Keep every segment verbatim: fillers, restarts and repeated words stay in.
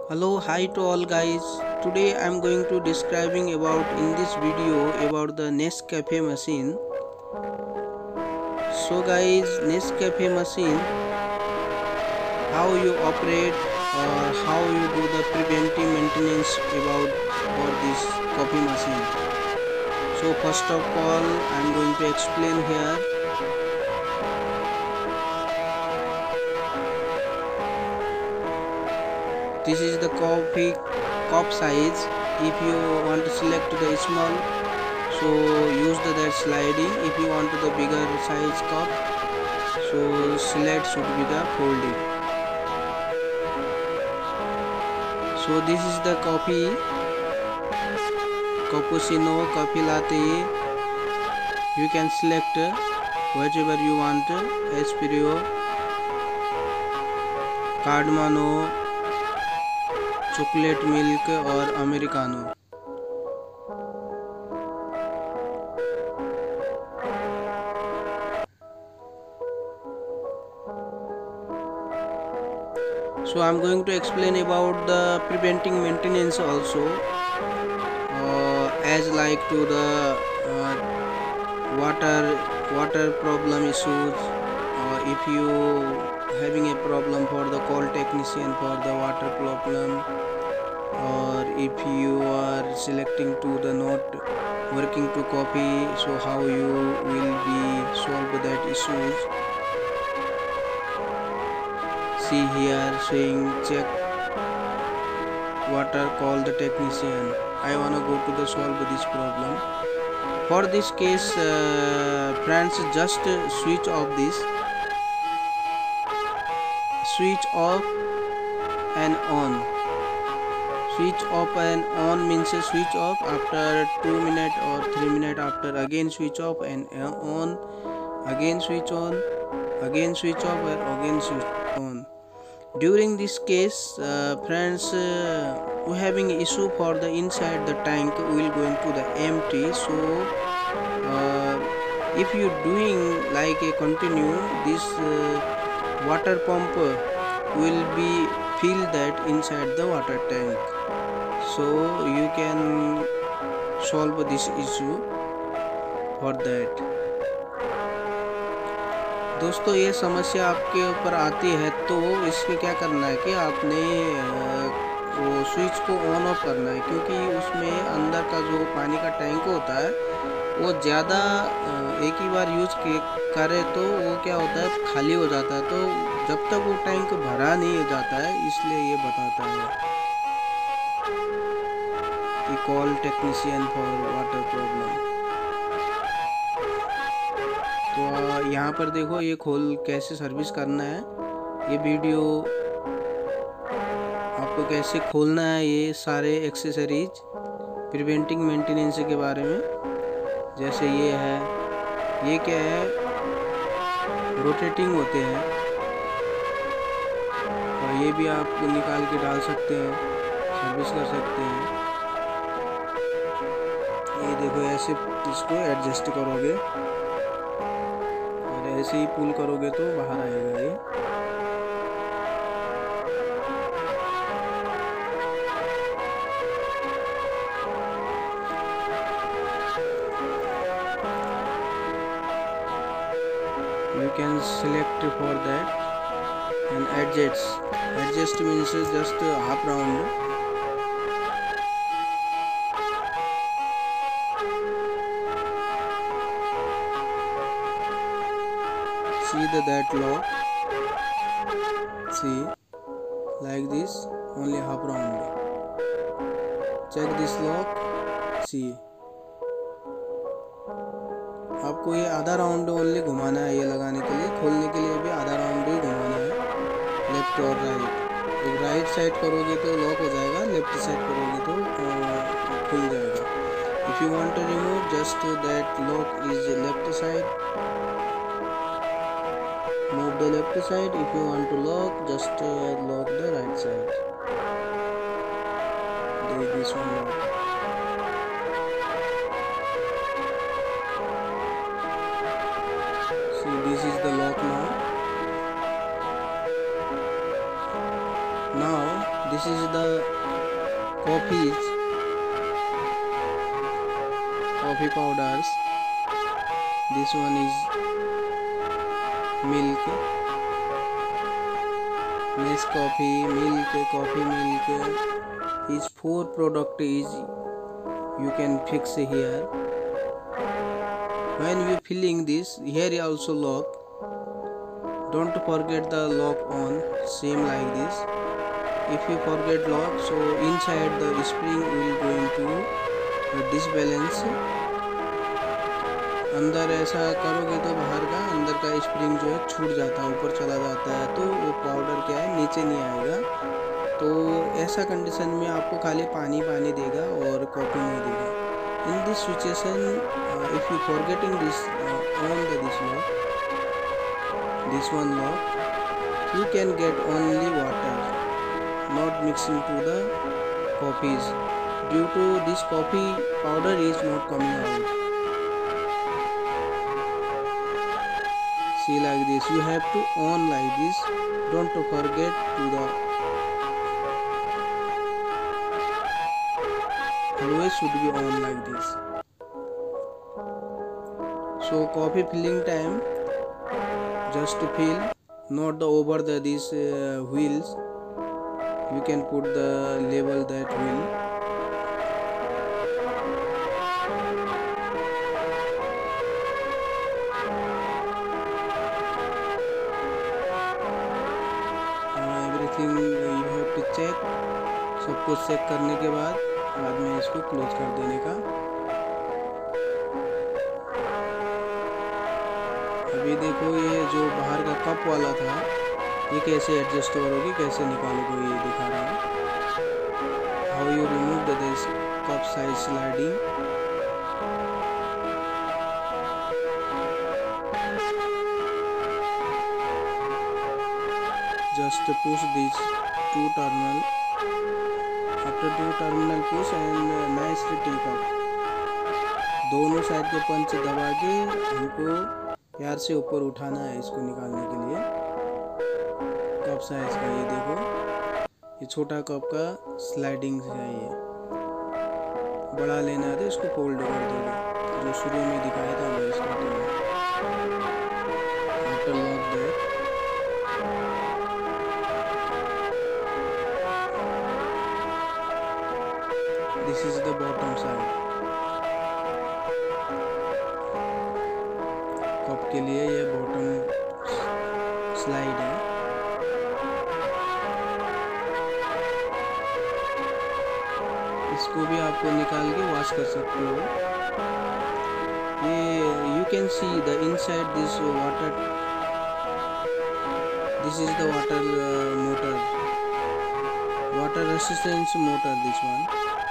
Hello, hi to all guys. Today I am going to describing about in this video about the NESCAFE machine. So guys, NESCAFE machine, how you operate or how you do the preventive maintenance about for this coffee machine. So first of all, I am going to explain here. This is the coffee cup size. If you want to select the small, so use the that sliding. If you want the bigger size cup, so select should be the folding. So this is the coffee, cappuccino, coffee latte. You can select whichever you want, espresso, cardamom, chocolate milk और americano. So I am going to explain about the preventing maintenance also, uh, as like to the uh, water water problem issues. Uh, if you having a problem for the call technician for the water problem, or if you are selecting to the not working to coffee, so how you will be solve that issues. See here saying check water, call the technician. I wanna go to the solve this problem. For this case, uh, friends, just switch off this, switch off and on. Switch off and on means switch off after two minutes or three minutes after, again switch off and on, again switch on, again switch off and again switch on. During this case, uh, friends, uh, we having issue for the inside the tank will going to the empty. So uh, if you doing like a continue, this uh, water pump will be fill that inside the water tank. So you can solve this issue for that. दोस्तों, ये समस्या आपके ऊपर आती है तो इसमें क्या करना है कि आपने वो स्विच को ऑन ऑफ करना है, क्योंकि उसमें अंदर का जो पानी का टैंक होता है वो ज़्यादा एक ही बार यूज करे तो वो क्या होता है, खाली हो जाता है. तो जब तक वो टैंक भरा नहीं हो जाता है, इसलिए ये बताता है कि call technician for water problem. तो यहाँ पर देखो ये खोल कैसे सर्विस करना है, ये वीडियो आपको कैसे खोलना है, ये सारे एक्सेसरीज प्रिवेंटिंग मेंटेनेंस के बारे में. जैसे ये है, ये क्या है, रोटेटिंग होते हैं और ये भी आप निकाल के डाल सकते हैं, सर्विस कर सकते हैं. ये देखो ऐसे इसको एडजस्ट करोगे, ऐसे ही पुल करोगे तो बाहर आएगा ये. You can select for that and adjust. Adjust means just half round. See the that lock, see like this, only half round. Check this lock, see. आपको ये आधा राउंड ओनली घुमाना है, ये लगाने के लिए, खोलने के लिए भी आधा राउंड ही घुमाना है, लेफ्ट और राइट. एक राइट साइड करोगे तो लॉक हो जाएगा, लेफ्ट साइड करोगे तो खुल जाएगा. If you want to remove, just that lock is left side, move the left side. If you want to lock, just uh, lock the right side. There is this one lock. See, this is the lock now. Now This is the coffees, coffee powders. This one is milk, NESCAFE milk, coffee milk. Is four product is you can fix here. When you filling this, here is also lock. Don't forget the lock on, same like this. If you forget lock, so inside the spring will going to disbalance. अंदर ऐसा करोगे तो बाहर का अंदर का spring जो है छूट जाता है, ऊपर चला जाता है, तो वो पाउडर क्या है नीचे नहीं आएगा। तो ऐसा कंडीशन में आपको खाली पानी पानी देगा और कॉफ़ी नहीं देगा। In this situation if you forgetting this on the this lock, this one lock, you can get only water, not mixing to the coffees. Due to this coffee powder is not coming out. See like this, you have to on like this. Don't forget to the always should be on like this. So coffee filling time, just to fill, not the over the these uh, wheels. You can put the label that wheel. uh, everything uh, you have to check. सब कुछ check करने के बाद बाद में इसको close कर देने का। अभी देखो ये जो बाहर का कप वाला था ये कैसे एडजस्ट होगी, कैसे निकालोगे ये दिखा रहा है। How you remove the this cup size sliding. Just push this to terminal, after to terminal push and nicely take up. दोनों साइड के पंच दबा के हमको प्यार से ऊपर उठाना है इसको निकालने के लिए। कप साइज का ये देखो, ये छोटा कप का स्लाइडिंग है, ये बड़ा लेना है तो इसको फोल्ड कर दोगे, जो शुरू में दिखाया था मैं स्टार्टिंग में। After lock that, this is the bottom side. Cup के लिए ये बॉटम स्लाइड है। इसको भी आपको निकाल के वॉश कर सकते हो। ये you can see the inside this water, this is the water motor, water resistance motor this one.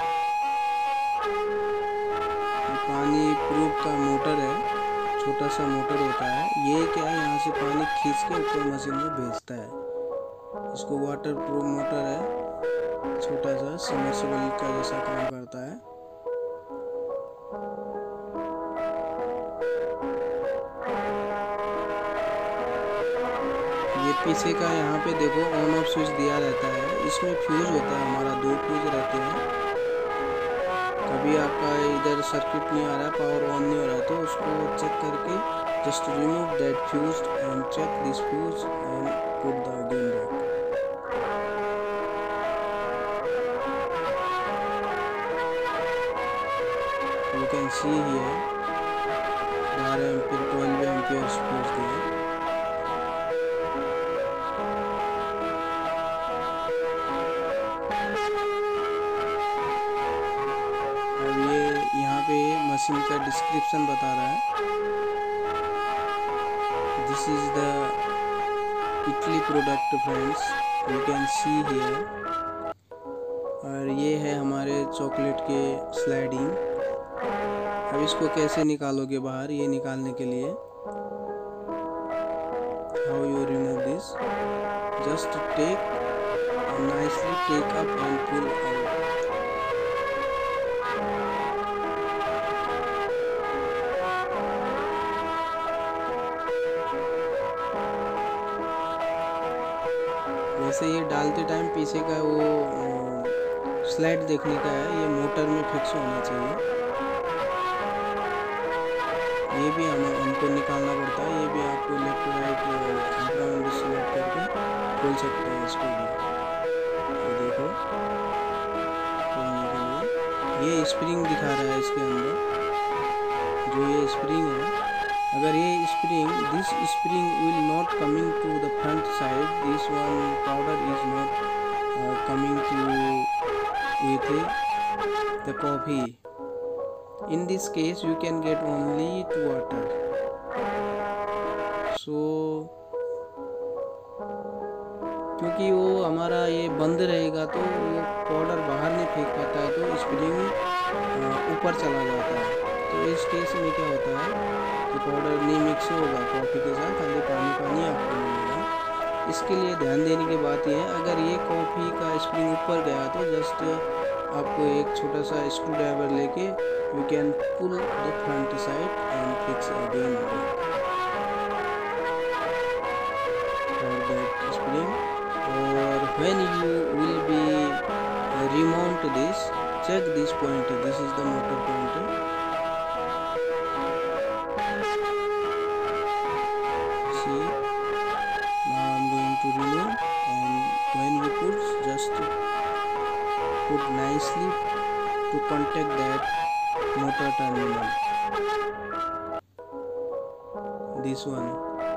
पानी प्रूफ का मोटर है, छोटा सा मोटर होता है। ये क्या है, यहाँ से पानी खींच के ऊपर मशीन में भेजता है। इसको वाटर प्रूफ मोटर है, छोटा सा सबमर्सिबल का जैसा काम करता है। ये पीछे का यहाँ पे देखो ऑन ऑफ स्विच दिया रहता है। इसमें फ्यूज होता है हमारा, दो फ्यूज रहते हैं। कभी आपका इधर सर्किट नहीं आ रहा है, पावर ऑन नहीं हो रहा है, तो उसको चेक करके just remove that fuse and check this fuse and put the again back. You can see here बारह एम्पीयर ट्वेल्व एम्पीयर फ्यूज दिए। अब ये यहाँ पे मशीन का डिस्क्रिप्शन बता रहा है। This is the Italy product friends, you can see here. और ये है हमारे चॉकलेट के स्लाइडिंग। अब इसको कैसे निकालोगे बाहर, ये निकालने के लिए how you remove this, just take nicely take up and pull out. वैसे ये डालते खोलते टाइम पीछे का वो स्लाइड देखने का है, ये मोटर में फिक्स होना चाहिए। ये भी हम हमको निकालना पड़ता है, ये भी आपको लेफ्ट राइट आप राउंड सिलेक्ट करके खोल सकते हैं इसको भी। ये देखो खोलने के लिए ये स्प्रिंग दिखा रहा है इसके अंदर, जो ये स्प्रिंग है, अगर ये spring this spring will not coming to the front side, this one powder is not coming to with the coffee, in this case you can get only to water. So क्योंकि वो हमारा ये बंद रहेगा तो वो पाउडर बाहर नहीं फेंक पाता है, तो स्प्रिंग ऊपर चला जाता है। तो इस केस में क्या होता है कि पाउडर नहीं मिक्स होगा कॉफ़ी के साथ, खाली पानी पानी आपको मिलेगा। इसके लिए ध्यान देने की बात यह है, अगर ये कॉफ़ी का स्प्रिंग ऊपर गया तो जस्ट आपको एक छोटा सा स्क्रू ड्राइवर लेके you can pull the front side and fix again for that spring. Or when you will be remount this, check this point, this is the motor point. See, now I'm going to remove, and when you put, just put nicely to contact that motor terminal, this one.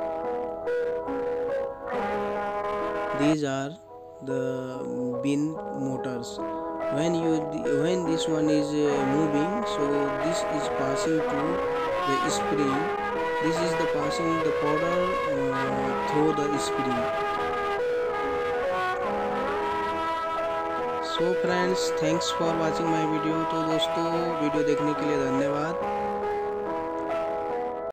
These are the bin motors. When you when this one is uh, moving, so this is passing to the spring, this is the passing the powder uh, through the spring. So friends, thanks for watching my video. तो दोस्तों video देखने के लिए धन्यवाद।